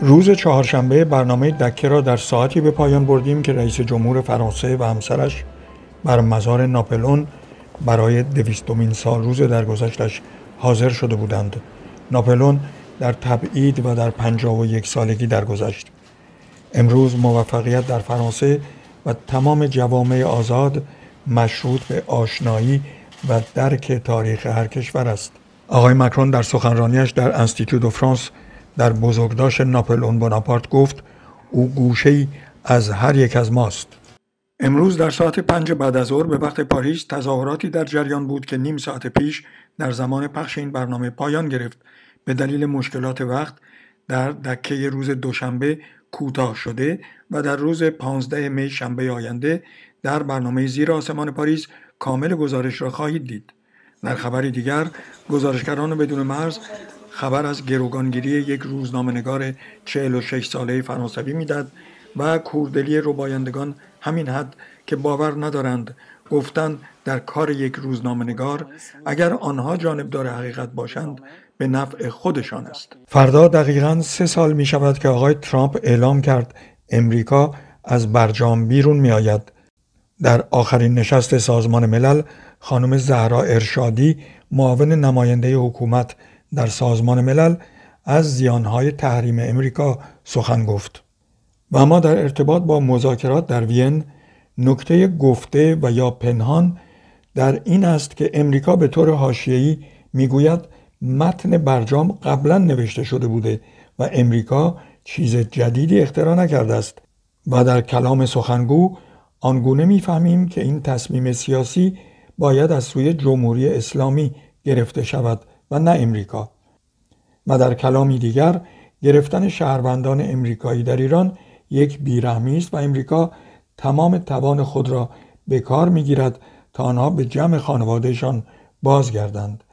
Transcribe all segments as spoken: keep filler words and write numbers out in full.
روز چهارشنبه برنامه دکه را در ساعتی به پایان بردیم که رئیس جمهور فرانسه و همسرش بر مزار ناپلئون برای دویستمین سال روز درگذشتش حاضر شده بودند. ناپلئون در تبعید و در پنجاه و یک سالگی درگذشت. امروز موفقیت در فرانسه و تمام جوامع آزاد مشروط به آشنایی و درک تاریخ هر کشور است. آقای مکرون در سخنرانیش در انستیتو دو فرانس در بزرگداشت ناپلئون بناپارت گفت او گوشه‌ای از هر یک از ماست. امروز در ساعت پنج بعد از ظهر به وقت پاریس تظاهراتی در جریان بود که نیم ساعت پیش در زمان پخش این برنامه پایان گرفت. به دلیل مشکلات وقت در دکه روز دوشنبه کوتاه شده و در روز پانزده می شنبه آینده در برنامه زیر آسمان پاریس کامل گزارش را خواهید دید. در خبری دیگر، گزارشگران بدون مرز خبر از گروگانگیری یک روزنامه‌نگار چهل و شش ساله فرانسوی میداد و کوردلی ربایندگان همین حد که باور ندارند گفتند در کار یک روزنامه‌نگار اگر آنها جانبدار حقیقت باشند به نفع خودشان است. فردا دقیقاً سه سال می شود که آقای ترامپ اعلام کرد امریکا از برجام بیرون می آید. در آخرین نشست سازمان ملل خانم زهرا ارشادی معاون نماینده حکومت در سازمان ملل از زیانهای تحریم امریکا سخن گفت. و اما در ارتباط با مذاکرات در وین نکته گفته و یا پنهان در این است که امریکا به طور حاشیه‌ای میگوید متن برجام قبلا نوشته شده بوده و امریکا چیز جدیدی اختراع نکرده است و در کلام سخنگو آنگونه میفهمیم که این تصمیم سیاسی باید از سوی جمهوری اسلامی گرفته شود و نه امریکا. و در کلامی دیگر گرفتن شهروندان امریکایی در ایران یک بیرحمی است و امریکا تمام توان خود را به کار میگیرد تا آنها به جمع خانوادهشان بازگردند.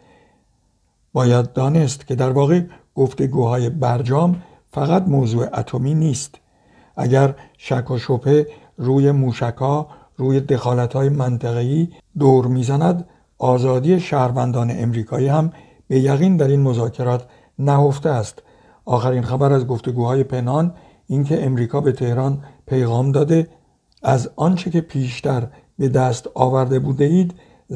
باید دانست که در واقع گفتگوهای برجام فقط موضوع اتمی نیست. اگر شک و شبهه روی موشک‌ها، روی دخالت‌های منطقه‌ای دور میزند، آزادی شهروندان امریکایی هم به یقین در این مذاکرات نهفته است. آخرین خبر از گفتگوهای پنهان اینکه امریکا به تهران پیغام داده از آنچه که پیشتر به دست آورده بوده اید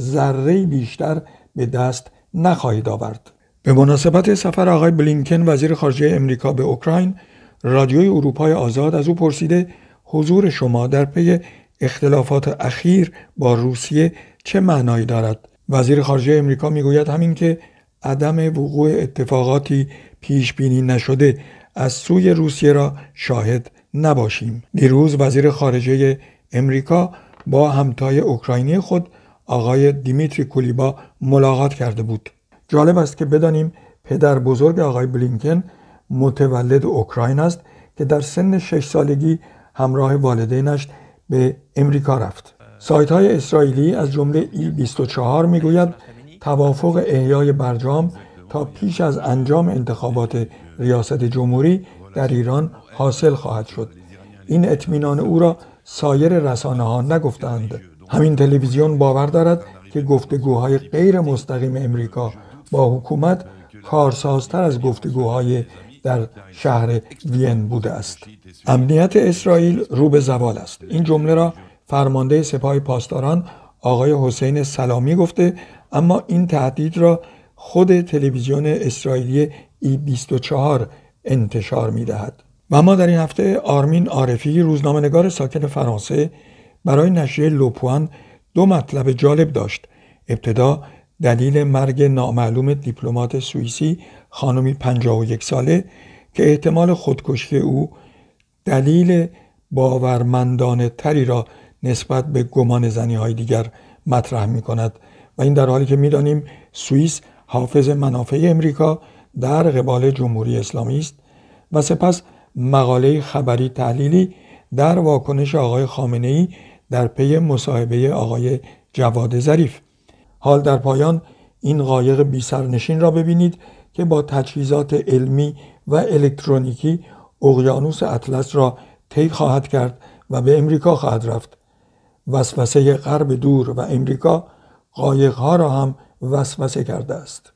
ذره بیشتر به دست نخواهید آورد. به مناسبت سفر آقای بلینکن وزیر خارجه امریکا به اوکراین، رادیوی اروپای آزاد از او پرسیده حضور شما در پی اختلافات اخیر با روسیه چه معنایی دارد؟ وزیر خارجه امریکا میگوید همین که عدم وقوع اتفاقاتی پیش بینی نشده از سوی روسیه را شاهد نباشیم. دیروز وزیر خارجه امریکا با همتای اوکراینی خود آقای دیمیتری کولیبا ملاقات کرده بود. جالب است که بدانیم پدر بزرگ آقای بلینکن متولد اوکراین است که در سن شش سالگی همراه والدینش به امریکا رفت. سایت های اسرائیلی از جمله ای بیست و چهار میگوید توافق احیای برجام تا پیش از انجام انتخابات ریاست جمهوری در ایران حاصل خواهد شد. این اطمینان او را سایر رسانه ها نگفتند. همین تلویزیون باور دارد که گفتگوهای غیر مستقیم امریکا با حکومت کارسازتر از گفتگوهای در شهر وین بوده است. امنیت اسرائیل رو به زوال است. این جمله را فرمانده سپاه پاسداران آقای حسین سلامی گفته، اما این تهدید را خود تلویزیون اسرائیلی ای بیست و چهار انتشار می دهد. و اما در این هفته آرمین عارفی روزنامه‌نگار ساکن فرانسه برای نشریه لوپوان دو مطلب جالب داشت. ابتدا دلیل مرگ نامعلوم دیپلمات سوئیسی خانمی پنجاه و یک ساله که احتمال خودکشی او دلیل باورمندانه تری را نسبت به گمان زنی های دیگر مطرح می کند و این در حالی که می دانیم سوئیس حافظ منافع امریکا در قبال جمهوری اسلامی است. و سپس مقاله خبری تحلیلی در واکنش آقای خامنه‌ای در پی مصاحبه آقای جواد ظریف. حال در پایان این قایق بی سرنشین را ببینید که با تجهیزات علمی و الکترونیکی اقیانوس اطلس را طی خواهد کرد و به امریکا خواهد رفت. وسوسه غرب دور و امریکا قایق‌ها را هم وسوسه کرده است.